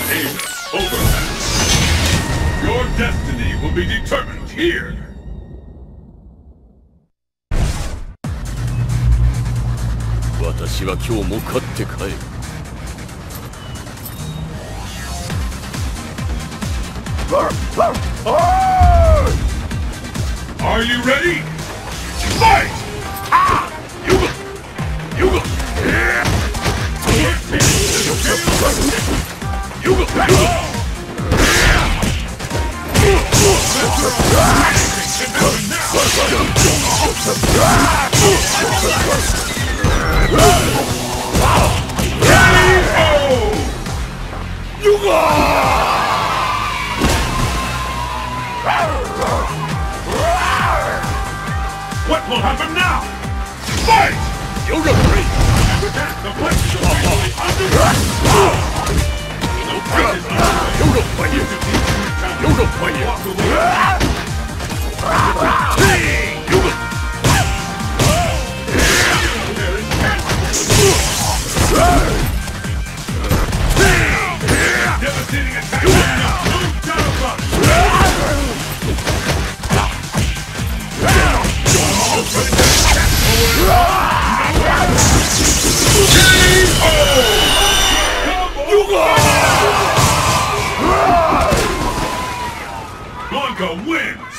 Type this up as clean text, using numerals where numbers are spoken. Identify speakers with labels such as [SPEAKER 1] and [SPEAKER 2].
[SPEAKER 1] Over. Your destiny will be determined here. Are you ready? Fight! Yuga! Yuga! Yuga! What will happen now? Fight! Yoga free! The place is Yoga fire! Yoga fire! Yoga! Devastating attack! No doubt about it! Blanka wins!